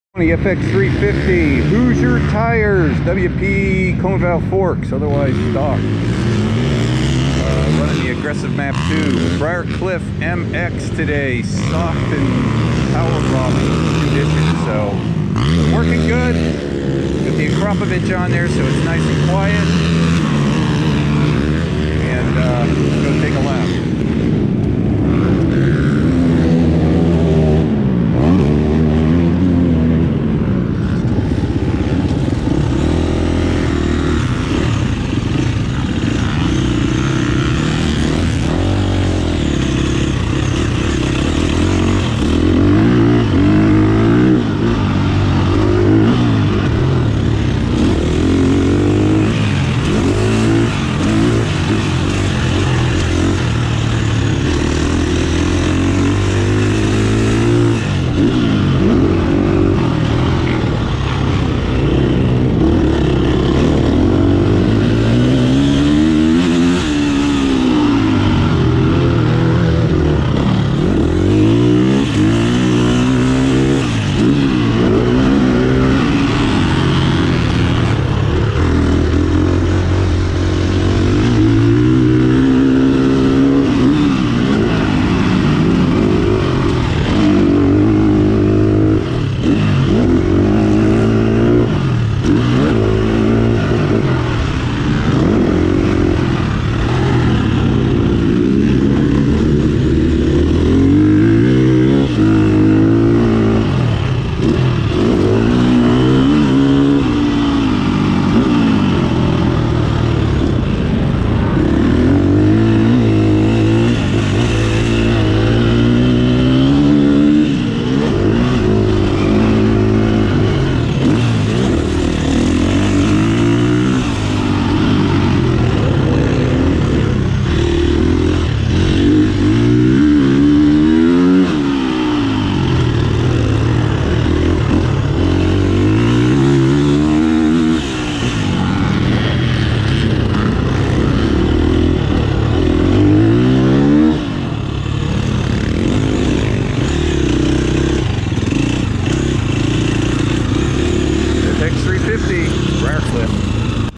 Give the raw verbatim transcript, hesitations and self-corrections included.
F X three fifty, Hoosier tires, W P cone valve forks, otherwise stock. Uh, running the aggressive map two. Briarcliff M X today, soft and power bombing conditions. So working good. Got the Akrapovic on there, so it's nice and quiet. And uh, let's go take a lap.